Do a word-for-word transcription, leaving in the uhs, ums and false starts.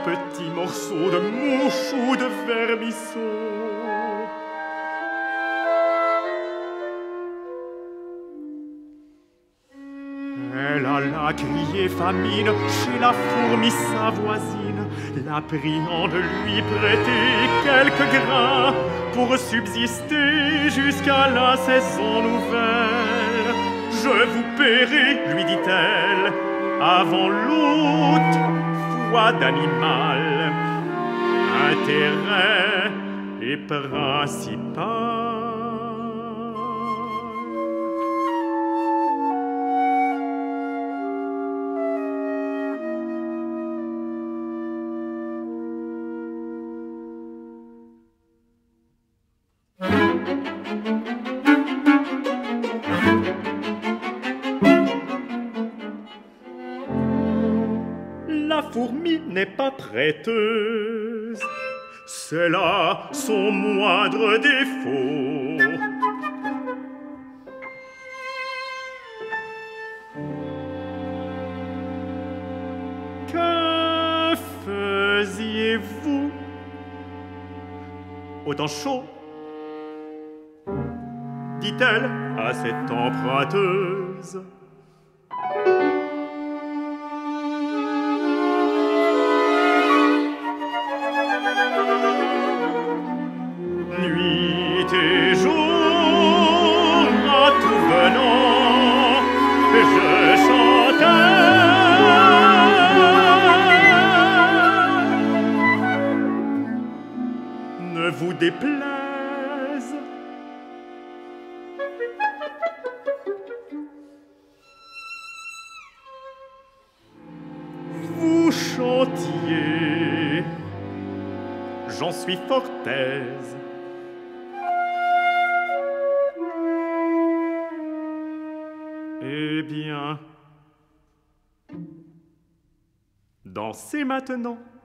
petits morceaux de mouche ou de vermisseau. Elle alla crier famine chez la fourmi sa voisine, la priant de lui prêter quelques grains pour subsister jusqu'à la saison nouvelle. Je vous paierai, lui dit-elle, avant l'autre foi d'animal, intérêt et principal. La fourmi n'est pas prêteuse, c'est là son moindre défaut. Que faisiez-vous au temps chaud? Dit-elle à cette emprunteuse. Nuit et jour, à tout venant, je chantais. Ne vous déplaise. Vous chantiez, j'en suis fort aise. Eh bien, dansez maintenant.